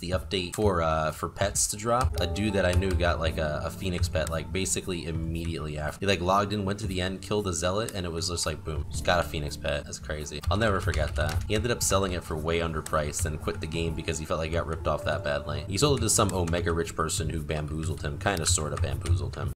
the update for pets to drop, a dude that I knew got like a phoenix pet like basically immediately after. He like logged in, went to the end, killed a zealot, and it was just like boom, just got a phoenix pet. That's crazy. I'll never forget that. He ended up selling it for way underpriced and quit the game because he felt like he got ripped off that badly. He sold it to some omega rich person who bamboozled him, kind of sort of bamboozled him.